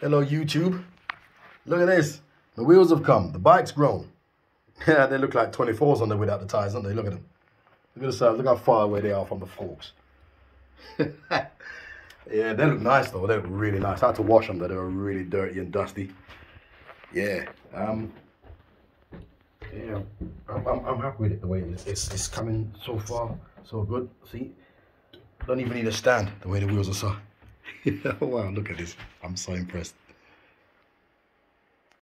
Hello, YouTube. Look at this. The wheels have come. The bike's grown. Yeah, they look like 24s on there without the tires, don't they? Look at them. Look at the size. Look how far away they are from the forks. Yeah, they look nice though. They look really nice. I had to wash them though. They were really dirty and dusty. Yeah. Yeah. I'm happy with it the way it's coming so far. So good. See? Don't even need a stand the way the wheels are so. Wow, look at this. I'm so impressed.